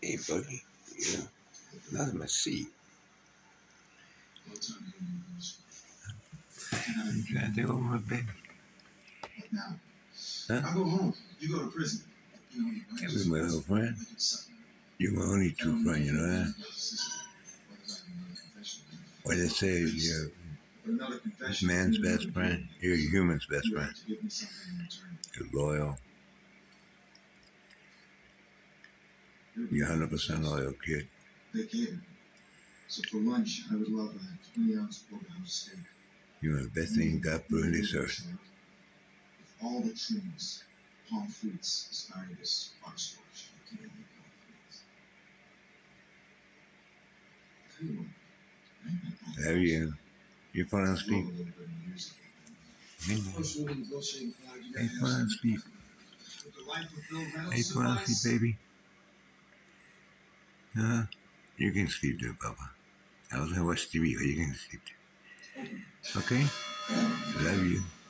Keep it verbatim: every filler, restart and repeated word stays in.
Hey, buddy. Yeah. That's my seat. You trying to take over my bed? Now, Huh? I go home. You go to prison. You know, you Can't be my little friend. You're my only true friend, you know that? What they say, you're man's best friend. You're a human's best friend. You're loyal. You're one hundred percent loyal, kid. They care. So for lunch, I would love a twenty ounce porterhouse steak. You're the best thing God put on this earth. With all the trimmings, pomfrets, asparagus, butterscotch, and Canadian pomfrets. Have you? You falling asleep? Hey, falling asleep. Hey, falling asleep, baby. Huh? You can sleep there, Bubba. I was gonna watch T V, but you can sleep there. Okay? Love you.